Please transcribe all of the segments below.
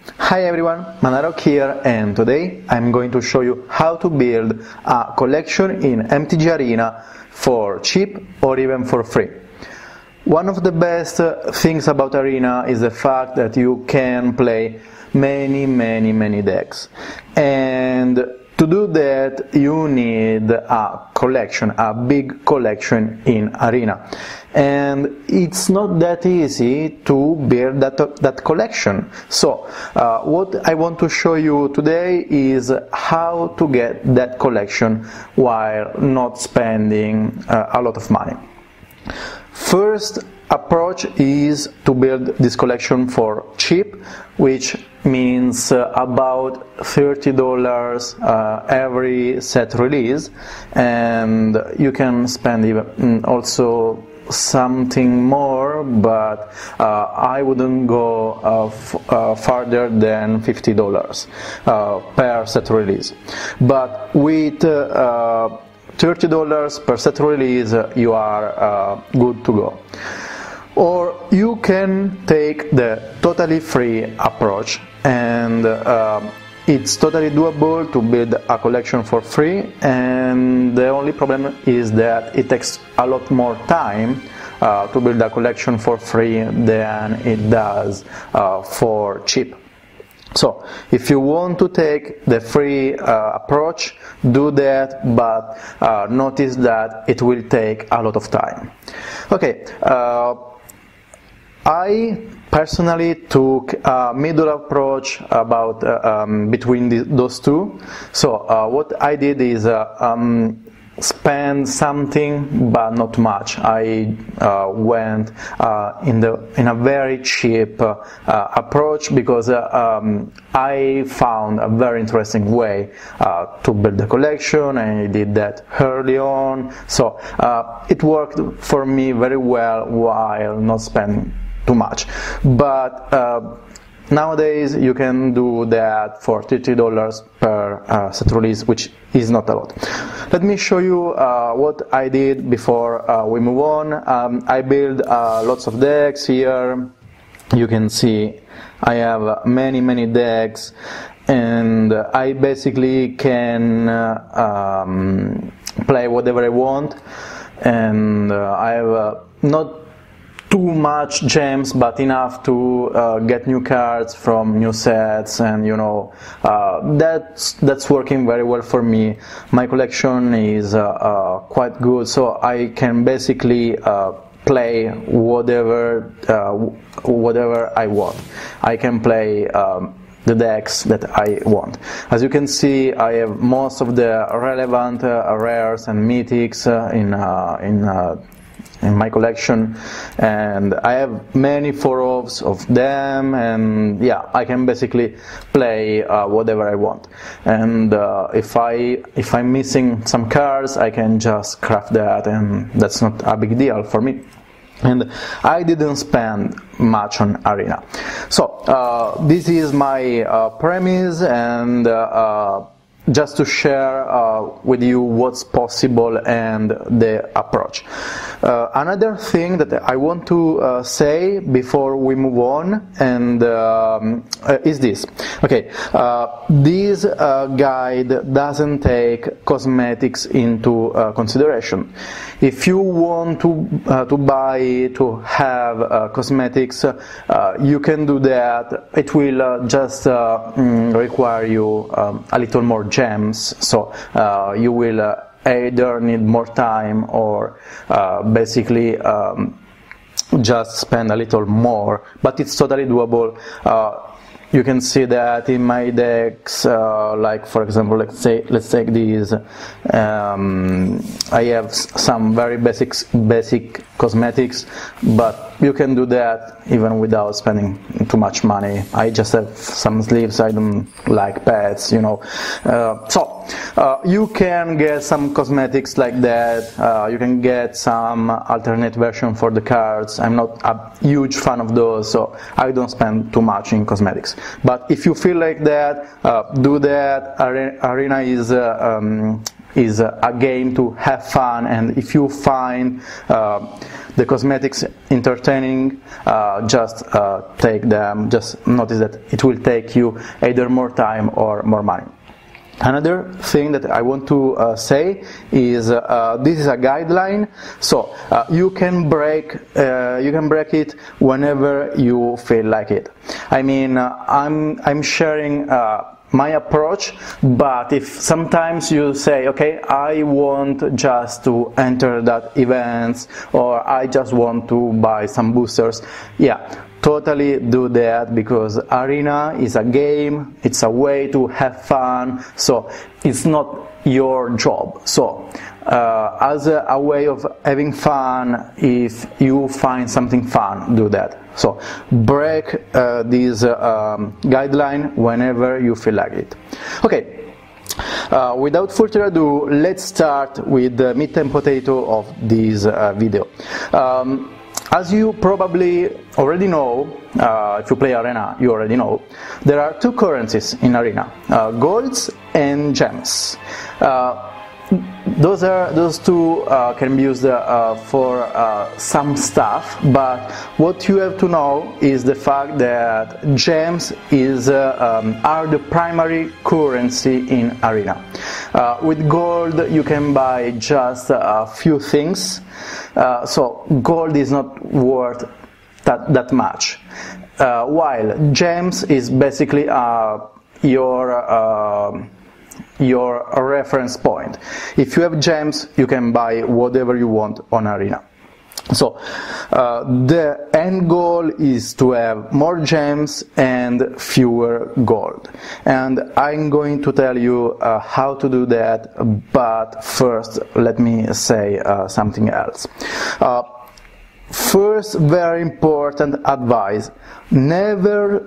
Hi everyone, Manarok here, and today I'm going to show you how to build a collection in MTG Arena for cheap or even for free. One of the best things about Arena is the fact that you can play many decks, and to do that you need a collection, a big collection in Arena, and it's not that easy to build that collection. So what I want to show you today is how to get that collection while not spending a lot of money. First approach is to build this collection for cheap, which means about $30 every set release, and you can spend even also something more, but I wouldn't go farther than $50 per set release. But with $30 per set release you are good to go. Or you can take the totally free approach, and it's totally doable to build a collection for free, and the only problem is that it takes a lot more time to build a collection for free than it does for cheap. So if you want to take the free approach, do that, but notice that it will take a lot of time. Okay, I personally took a middle approach about between those two. So what I did is spend something but not much. I went in a very cheap approach because I found a very interesting way to build the collection, and I did that early on. So it worked for me very well while not spending too much. But nowadays you can do that for $30 per set release, which is not a lot. Let me show you what I did before we move on. I built lots of decks. Here you can see I have many decks, and I basically can play whatever I want, and I have not too much gems, but enough to get new cards from new sets, and you know, that's working very well for me. My collection is quite good, so I can basically play whatever I want. I can play the decks that I want. As you can see, I have most of the relevant rares and mythics in my collection, and I have many 4-ofs of them, and yeah, I can basically play whatever I want. And if I'm missing some cards, I can just craft that, and that's not a big deal for me. And I didn't spend much on Arena. So this is my premise, and just to share with you what's possible and the approach. Another thing that I want to say before we move on, and is this. Okay, this guide doesn't take cosmetics into consideration. If you want to buy, to have cosmetics, you can do that. It will just require you a little more gems, so you will either need more time or basically just spend a little more, but it's totally doable. You can see that in my decks, like for example, let's take these. I have some very basic cosmetics, but you can do that even without spending too much money. I just have some sleeves. I don't like pets, you know. So you can get some cosmetics like that. You can get some alternate version for the cards. I'm not a huge fan of those, so I don't spend too much in cosmetics. But if you feel like that, do that. Arena is a game to have fun, and if you find the cosmetics entertaining, just take them. Just notice that it will take you either more time or more money. Another thing that I want to say is this is a guideline, so you can break it whenever you feel like it. I mean, I'm sharing my approach, but if sometimes you say, okay, I want just to enter that events, or I just want to buy some boosters, yeah, totally do that, because Arena is a game, it's a way to have fun, so it's not your job. So as a way of having fun, if you find something fun, do that. So break this guideline whenever you feel like it. Okay, without further ado, let's start with the meat and potato of this video. As you probably already know, if you play Arena, you already know, there are two currencies in Arena, golds and gems. Those two can be used for some stuff, but what you have to know is the fact that gems are the primary currency in Arena. With gold you can buy just a few things, so gold is not worth that much, while gems is basically your reference point. If you have gems, you can buy whatever you want on Arena. So the end goal is to have more gems and fewer gold, and I'm going to tell you how to do that, but first let me say something else. First, very important advice: never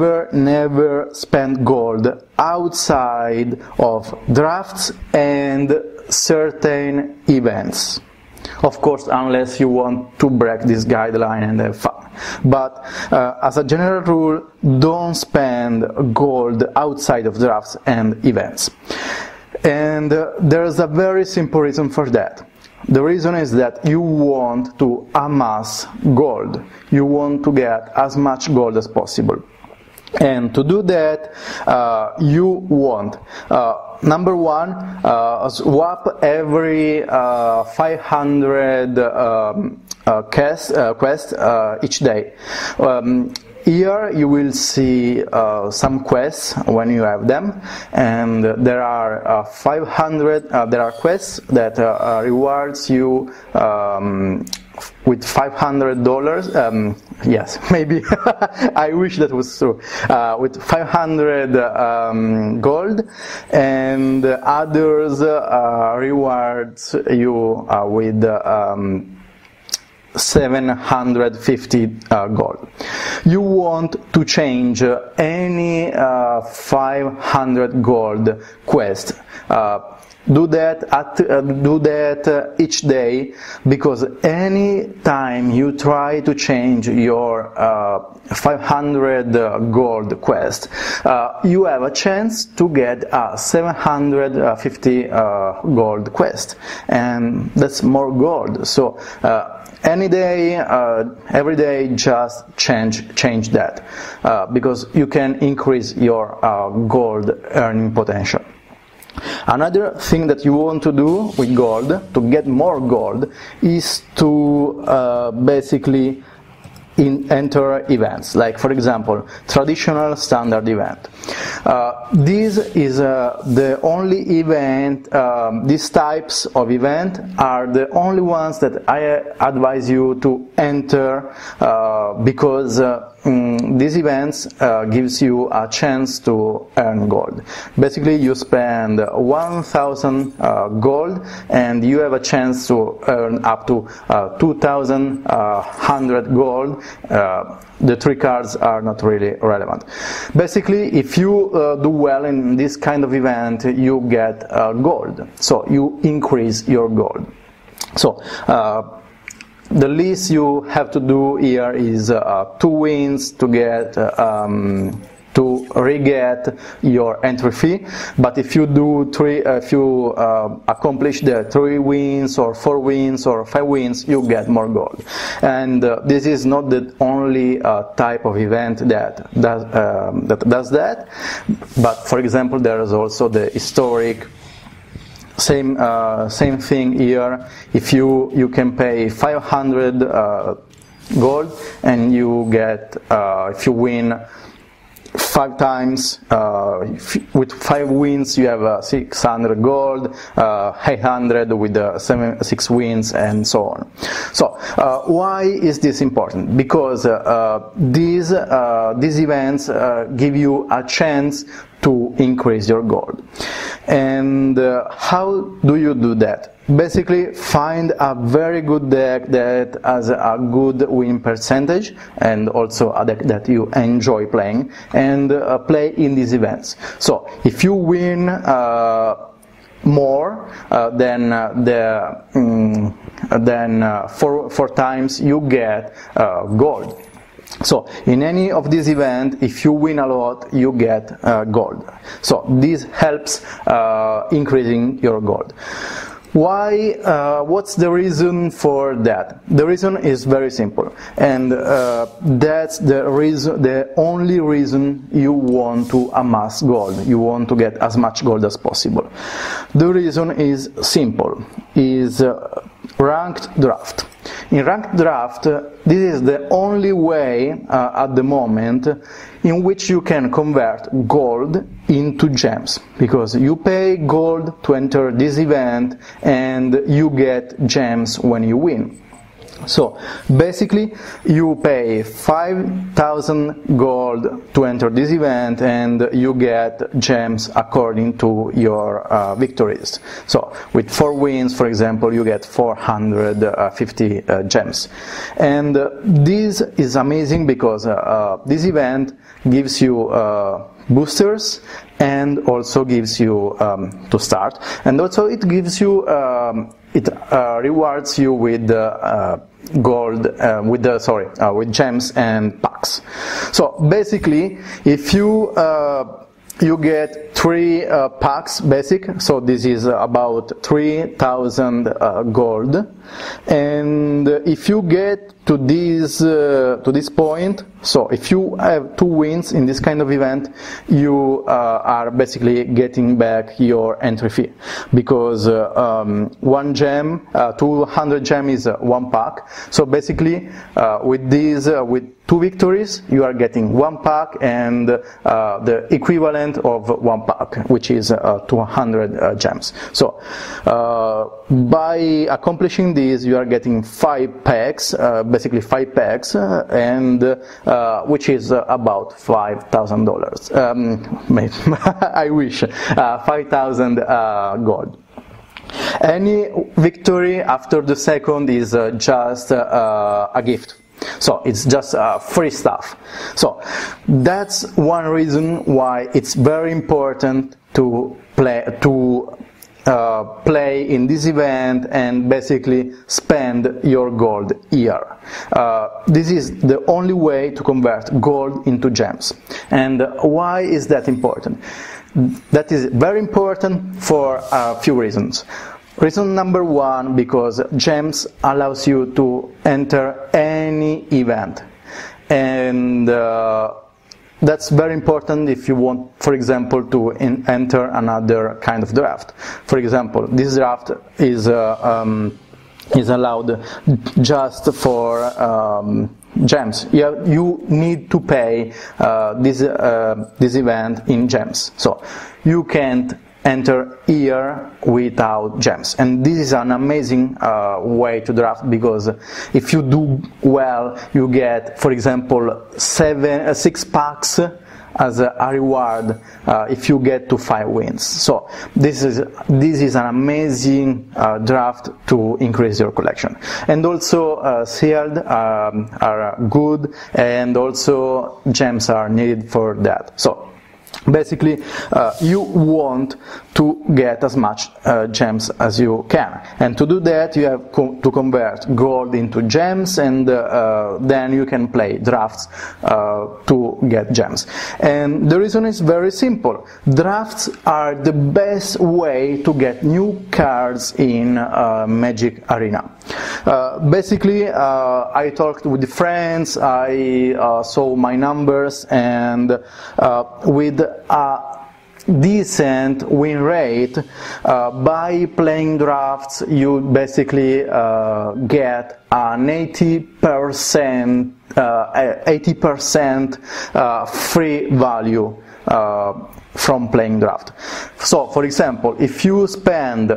spend gold outside of drafts and certain events. Of course, unless you want to break this guideline and have fun. But as a general rule, don't spend gold outside of drafts and events. And there's a very simple reason for that. The reason is that you want to amass gold. You want to get as much gold as possible. And to do that, you want, number one, swap every 500 quests each day. Here you will see some quests when you have them, and there are 500. There are quests that rewards you with $500. Yes, maybe I wish that was true. With 500 gold, and others rewards you with 750 gold. You want to change any 500 gold quest. Do that each day, because any time you try to change your 500 gold quest, you have a chance to get a 750 gold quest, and that's more gold. So any day, every day, just change that, because you can increase your gold earning potential. Another thing that you want to do with gold, to get more gold, is to basically enter events, like for example traditional standard event. This is the only event, these types of event are the only ones that I advise you to enter, because these events gives you a chance to earn gold. Basically you spend 1000 gold and you have a chance to earn up to 2100 gold. The three cards are not really relevant. Basically, if you do well in this kind of event, you get gold, so you increase your gold. So the least you have to do here is 2 wins to get to re-get your entry fee, but if you do accomplish the 3 wins or 4 wins or 5 wins, you get more gold. And this is not the only type of event that does that, but for example there is also the historic. Same thing here. If you can pay 500 gold and you get if you win 5 times, with 5 wins you have 600 gold, 800 with 6 wins, and so on. So why is this important? Because these events give you a chance to increase your gold. And how do you do that? Basically, find a very good deck that has a good win percentage and also a deck that you enjoy playing, and play in these events. So if you win more than 4 times, you get gold. So in any of these events, if you win a lot, you get gold. So this helps increasing your gold. Why? What's the reason for that? The reason is very simple, and that's the only reason you want to amass gold. You want to get as much gold as possible. The reason is simple: is ranked draft. In ranked draft, this is the only way at the moment in which you can convert gold into gems, because you pay gold to enter this event and you get gems when you win. So basically you pay 5,000 gold to enter this event and you get gems according to your victories. So with 4 wins, for example, you get 450 gems. And this is amazing because this event gives you boosters and also gives you to start, and also it gives you rewards you with gold, with gems and packs. So basically, if you get 3 packs basic, so this is about 3,000 gold, and if you get to this point, so if you have 2 wins in this kind of event, you are basically getting back your entry fee, because 1 gem, 200 gem is 1 pack. So basically with 2 victories you are getting 1 pack and the equivalent of 1 pack, which is 200 gems. So by accomplishing this you are getting 5 packs, basically 5 packs, and which is about $5,000. I wish 5,000 gold. Any victory after the second is just a gift. So it's just free stuff. So that's one reason why it's very important to play in this event and basically spend your gold here. This is the only way to convert gold into gems. And why is that important? That is very important for a few reasons. Reason number 1, because gems allows you to enter any event, and that's very important if you want, for example, to enter another kind of draft. For example, this draft is allowed just for gems. You need to pay this event in gems, so you can't enter here without gems. And this is an amazing way to draft, because if you do well, you get, for example, 6 packs as a reward if you get to 5 wins. So this is an amazing draft to increase your collection. And also sealed are good, and also gems are needed for that. So basically you want to get as much gems as you can. And to do that, you have to convert gold into gems, and then you can play drafts to get gems. And the reason is very simple. Drafts are the best way to get new cards in Magic Arena. Basically, I talked with friends, I saw my numbers, and with a decent win rate, by playing drafts you basically get an 80% free value from playing draft. So for example, if you spend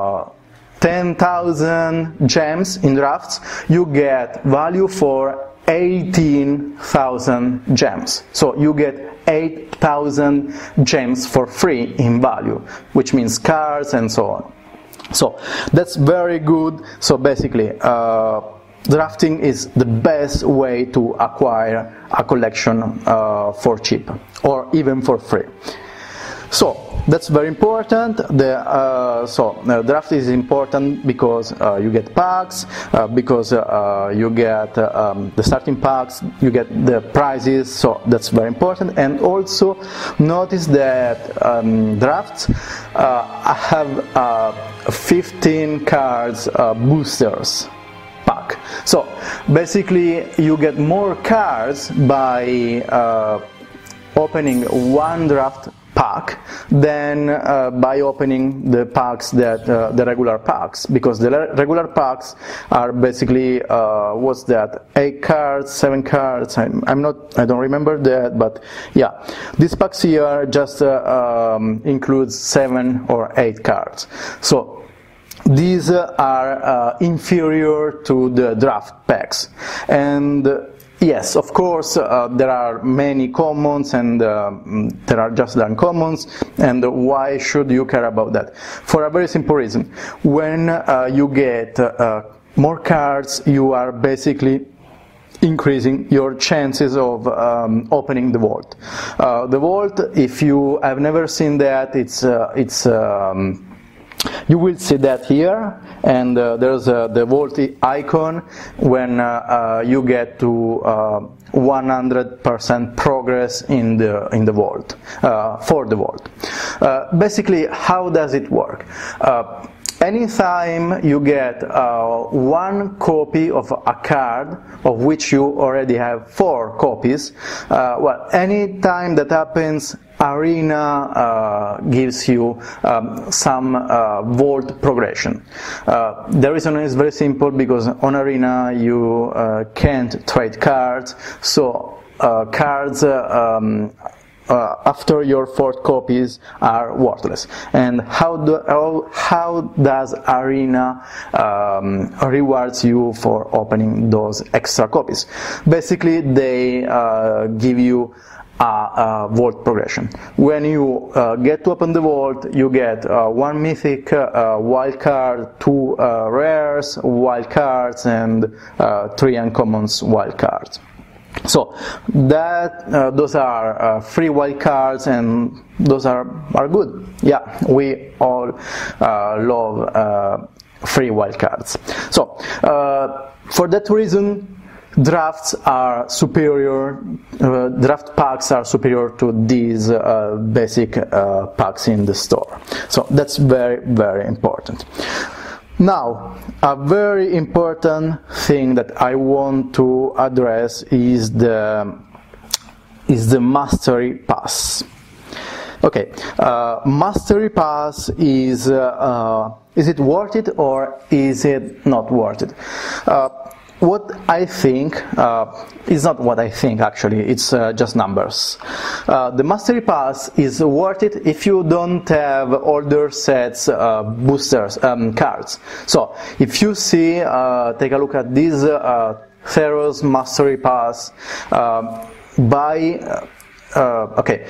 10,000 gems in drafts, you get value for 18,000 gems. So you get 8,000 gems for free in value, which means cards and so on. So that's very good. So basically, drafting is the best way to acquire a collection for cheap or even for free. So that's very important. The draft is important because you get packs, because you get the starting packs, you get the prizes, so that's very important. And also notice that drafts have 15 cards boosters pack. So basically you get more cards by opening one draft pack than by opening the packs that the regular packs, because the regular packs are basically what's that, 8 cards, 7 cards, I don't remember that, but yeah, these packs here just includes 7 or 8 cards. So these are inferior to the draft packs. And yes, of course, there are many commons, and there are just the uncommons, and why should you care about that? For a very simple reason. When you get more cards, you are basically increasing your chances of opening the vault. The vault, if you have never seen that, you will see that here, and there's the vault icon when you get to 100% progress in the vault, for the vault. Basically, how does it work? Anytime you get one copy of a card of which you already have 4 copies, well, any time that happens, Arena gives you some vault progression. The reason is very simple, because on Arena you can't trade cards, so cards after your 4 copies are worthless. And how does Arena rewards you for opening those extra copies? Basically, they give you a vault progression. When you get to open the vault, you get 1 mythic wild card, 2 rares wild cards, and 3 uncommons wild cards. So that those are free wild cards, and those are good. Yeah, we all love free wild cards. So for that reason, drafts are superior. Draft packs are superior to these basic packs in the store. So that's very, very important. Now, a very important thing that I want to address is the Mastery Pass. Okay, Mastery Pass is it worth it or is it not worth it? What I think is not what I think, actually, it's just numbers. The Mastery Pass is worth it if you don't have older sets boosters cards. So if you see, take a look at this Theros Mastery Pass, okay,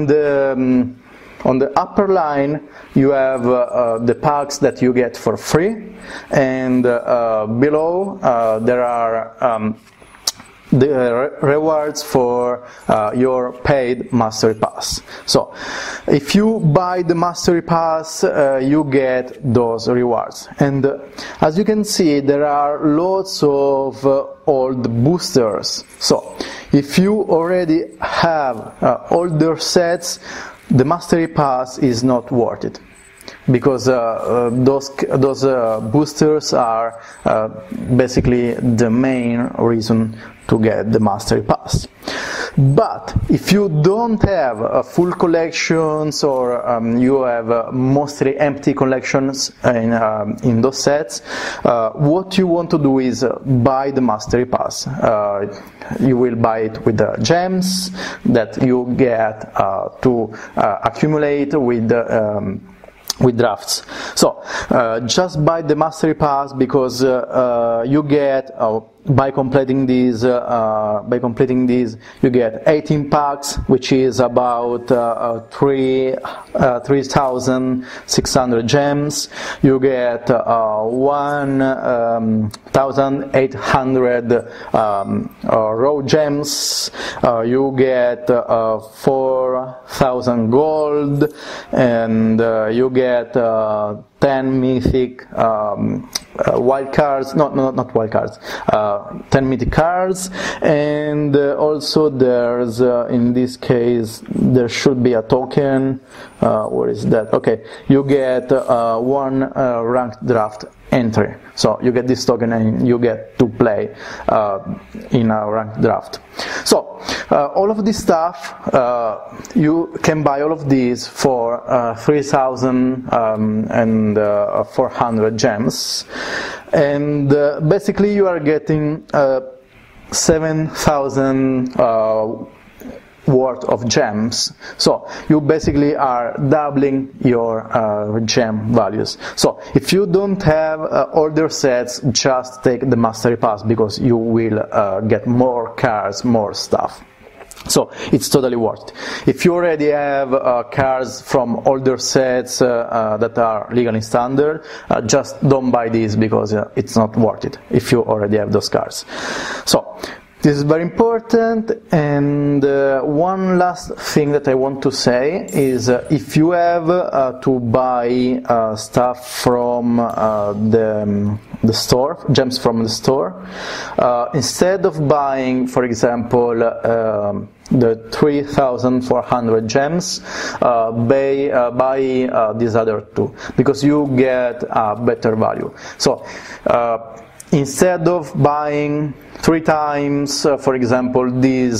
on the upper line you have the packs that you get for free, and below there are the rewards for your paid Mastery Pass. So if you buy the Mastery Pass, you get those rewards, and as you can see, there are lots of old boosters. So if you already have older sets, the Mastery Pass is not worth it, because those boosters are basically the main reason to get the Mastery Pass. But if you don't have full collections, or you have mostly empty collections in those sets, what you want to do is buy the Mastery Pass. You will buy it with the gems that you get to accumulate with drafts. So just buy the Mastery Pass, because you get by completing these you get 18 packs, which is about 3,600 gems. You get 1,800 raw gems. You get 4,000 gold, and you get 10 mythic wild cards, not wild cards, 10 mythic cards, and also there's in this case there should be a token. What is that? Okay, you get one ranked draft entry. So you get this token and you get to play in a ranked draft. So all of this stuff, you can buy all of these for 3,400 gems, and basically you are getting 7,000 worth of gems. So you basically are doubling your gem values. So if you don't have older sets, just take the Mastery Pass, because you will get more cards, more stuff. So it's totally worth it. If you already have cards from older sets that are legally standard, just don't buy these, because it's not worth it if you already have those cards. So this is very important. And one last thing that I want to say is, if you have to buy stuff from the store, gems from the store, instead of buying, for example, the 3,400 gems, buy these other two, because you get a better value. So instead of buying 3 times, for example, these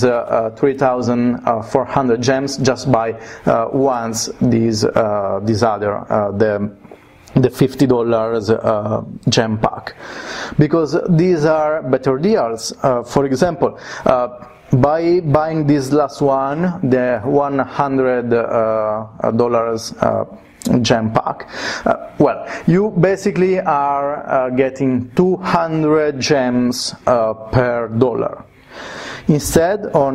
3,400 gems, just buy once these other the $50 gem pack, because these are better deals. For example, by buying this last one, the $100 gem pack, well, you basically are getting 200 gems per dollar. Instead, on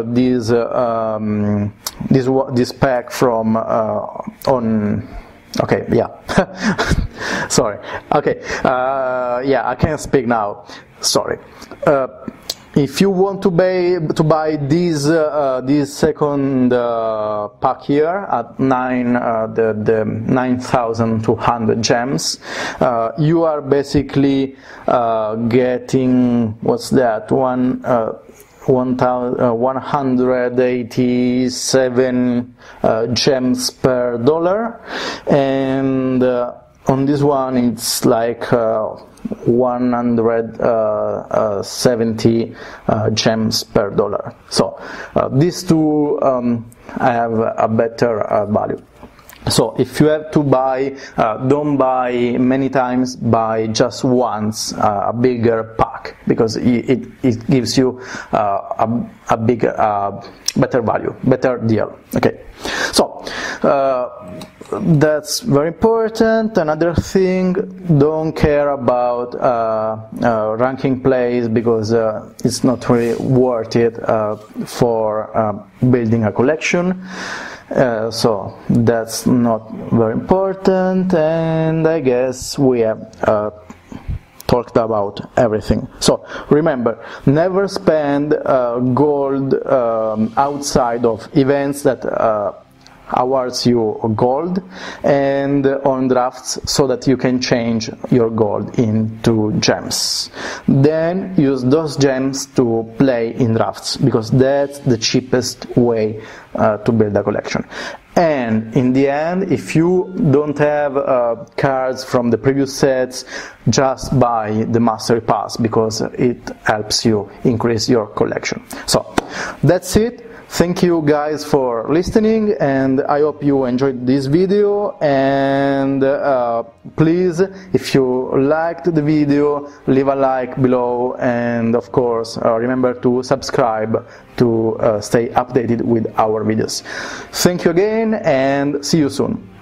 this pack from on. Okay, yeah. Sorry. Okay. Yeah, I can't speak now. Sorry. If you want to buy this second pack here at the 9,200 gems, you are basically getting, what's that, 187 gems per dollar, and on this one it's like 170 gems per dollar. So these two have a better value. So if you have to buy, don't buy many times, buy just once a bigger pack, because it gives you a bigger, better value, better deal. Okay, so that's very important. Another thing, don't care about ranking plays, because it's not really worth it for building a collection. So that's not very important, and I guess we have talked about everything. So remember, never spend gold outside of events that awards you gold and on drafts, so that you can change your gold into gems. Then use those gems to play in drafts, because that's the cheapest way to build a collection. And in the end, if you don't have cards from the previous sets, just buy the Mastery Pass, because it helps you increase your collection. So that's it. Thank you guys for listening, and I hope you enjoyed this video. And please, if you liked the video, leave a like below, and of course remember to subscribe to stay updated with our videos. Thank you again, and see you soon.